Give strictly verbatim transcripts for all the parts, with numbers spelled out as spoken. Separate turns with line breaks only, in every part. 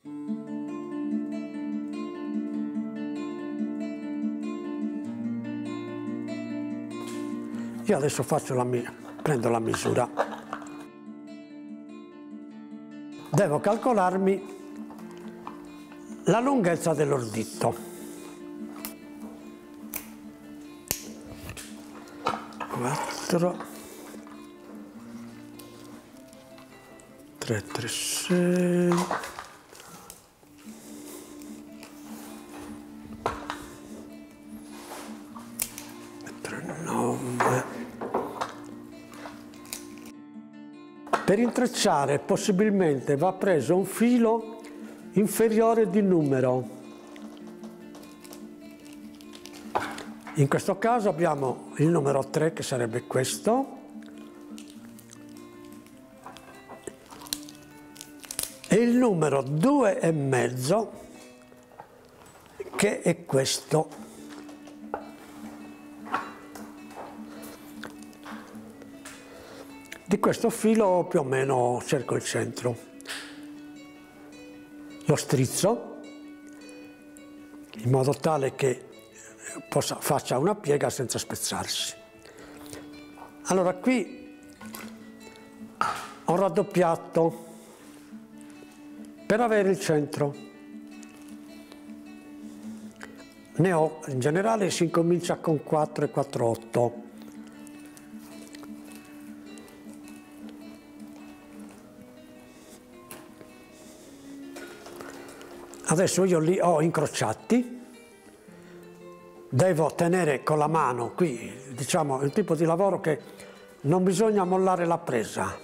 Io adesso faccio la mia, prendo la misura. Devo calcolarmi la lunghezza dell'ordito. quattro, tre, tre, sei, tre, nove. Per intrecciare possibilmente va preso un filo inferiore di numero. In questo caso abbiamo il numero tre, che sarebbe questo, e il numero due e mezzo, che è questo. Di questo filo più o meno cerco il centro. Lo strizzo in modo tale che possa, faccia una piega senza spezzarsi. Allora qui ho raddoppiato per avere il centro. Ne ho, in generale si incomincia con quattro e quattro otto. Adesso io li ho incrociati, devo tenere con la mano, qui diciamo è un tipo di lavoro che non bisogna mollare la presa.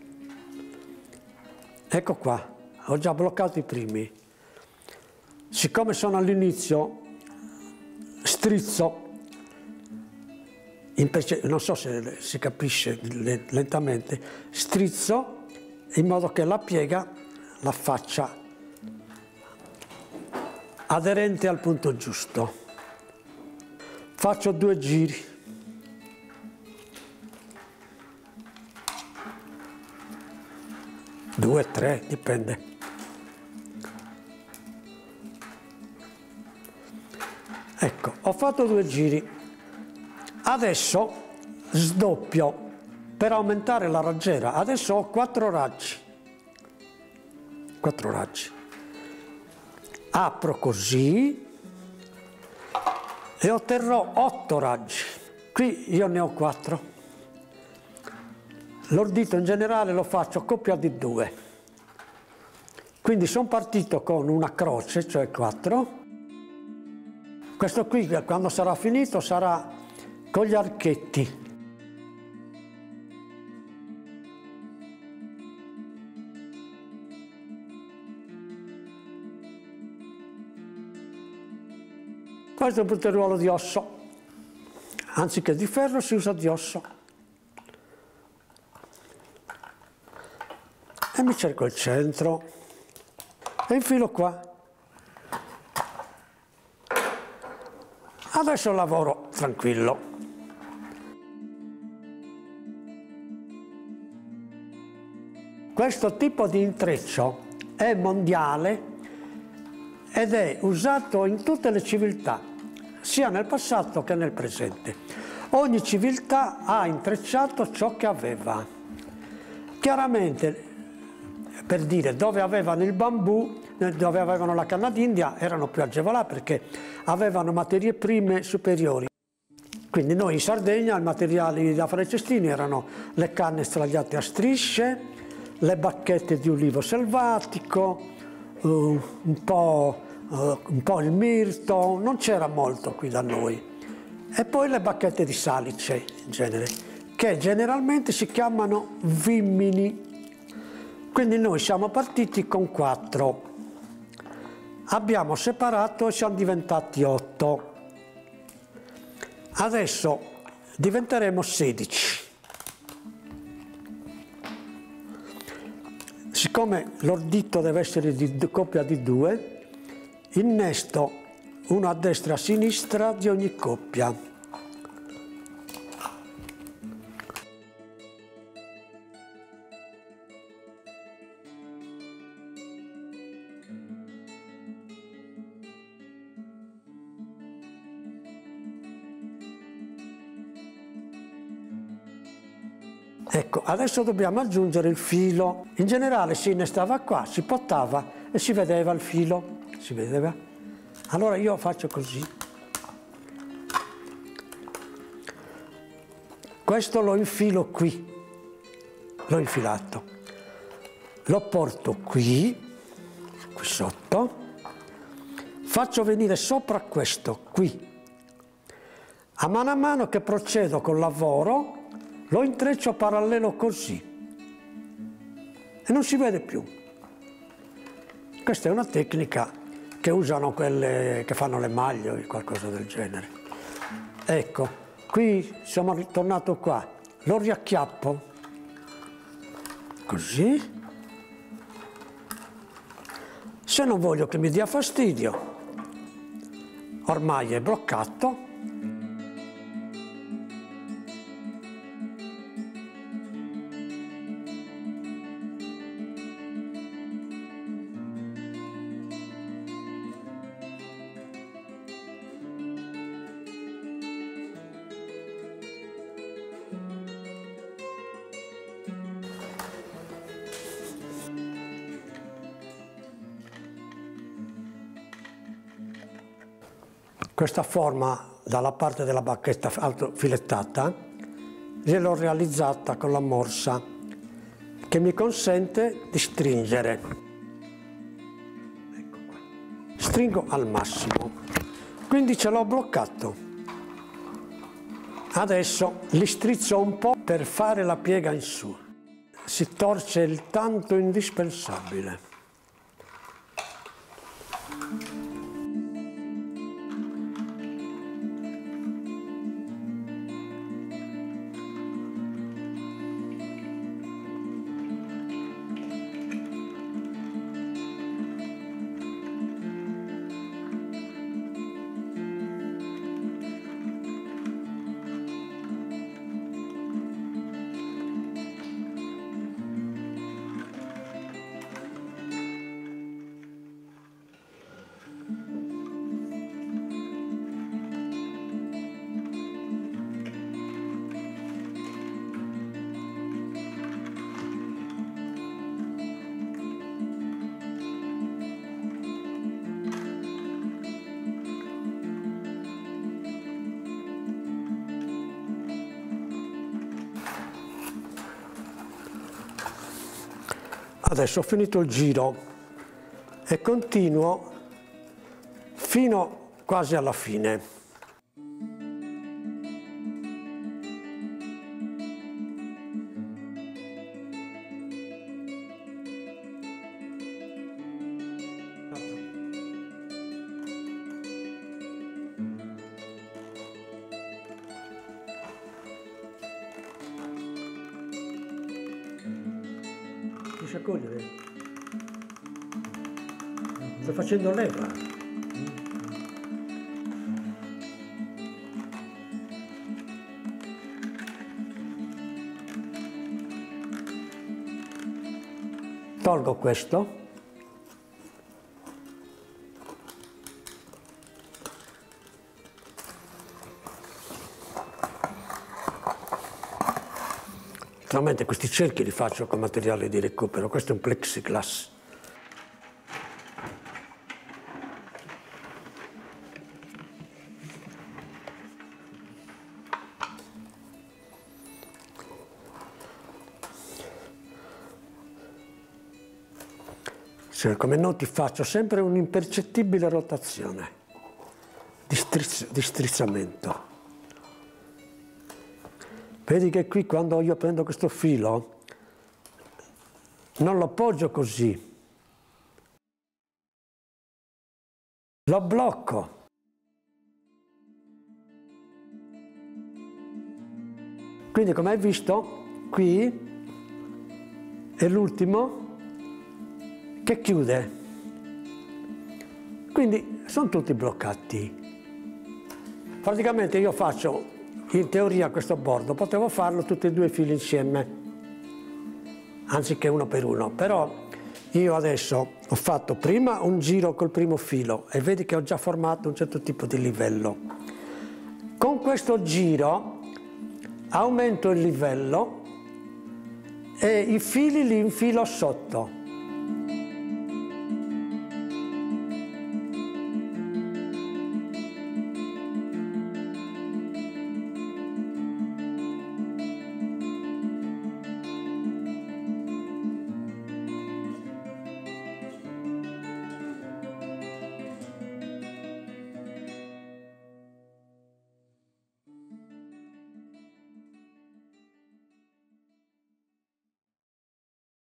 Ecco qua, ho già bloccato i primi. Siccome sono all'inizio, strizzo, non so se si capisce lentamente, strizzo in modo che la piega la faccia aderente al punto giusto. Faccio due giri. Due, tre, dipende. Ecco, ho fatto due giri. Adesso sdoppio per aumentare la raggiera. Adesso ho quattro raggi. Quattro raggi. Apro così e otterrò otto raggi. Qui io ne ho quattro. L'ordito in generale lo faccio coppia di due. Quindi sono partito con una croce, cioè quattro. Questo qui, quando sarà finito, sarà con gli archetti. Questo è un punteruolo di osso, anziché di ferro si usa di osso. E mi cerco il centro e infilo qua. Adesso lavoro tranquillo. Questo tipo di intreccio è mondiale ed è usato in tutte le civiltà, sia nel passato che nel presente. Ogni civiltà ha intrecciato ciò che aveva. Chiaramente, per dire, dove avevano il bambù, dove avevano la canna d'India, erano più agevolati perché avevano materie prime superiori. Quindi noi in Sardegna i materiali da fare i cestini erano le canne stragliate a strisce, le bacchette di ulivo selvatico, Uh, un, po', uh, un po' il mirto, non c'era molto qui da noi. E poi le bacchette di salice, in genere, che generalmente si chiamano vimini. Quindi noi siamo partiti con quattro. Abbiamo separato e siamo diventati otto. Adesso diventeremo sedici. Siccome l'ordito deve essere di coppia di due, innesto uno a destra e a sinistra di ogni coppia. Ecco, adesso dobbiamo aggiungere il filo. In generale si innestava qua, si portava e si vedeva il filo. Si vedeva? Allora io faccio così. Questo lo infilo qui. L'ho infilato. Lo porto qui, qui sotto. Faccio venire sopra questo, qui. A mano a mano che procedo col lavoro, lo intreccio parallelo così e non si vede più. Questa è una tecnica che usano quelle che fanno le maglie o qualcosa del genere. Ecco, qui siamo ritornato qua, lo riacchiappo così. Se non voglio che mi dia fastidio, ormai è bloccato. Questa forma dalla parte della bacchetta filettata gliel'ho realizzata con la morsa che mi consente di stringere. Ecco qua. Stringo al massimo, quindi ce l'ho bloccato. Adesso li strizzo un po' per fare la piega in su. Si torce il tanto indispensabile. Adesso ho finito il giro e continuo fino quasi alla fine. Riesci a cogliere? Sto facendo leva. Tolgo questo. Naturalmente questi cerchi li faccio con materiale di recupero, questo è un plexiglass. Cioè, come noti faccio sempre un'impercettibile rotazione di, strizz di strizzamento. Vedi che qui quando io prendo questo filo non lo appoggio così, lo blocco. Quindi come hai visto qui è l'ultimo che chiude. Quindi sono tutti bloccati. Praticamente io faccio in teoria questo bordo, potevo farlo tutti e due i fili insieme, anziché uno per uno, però io adesso ho fatto prima un giro col primo filo e vedi che ho già formato un certo tipo di livello. Con questo giro aumento il livello e i fili li infilo sotto.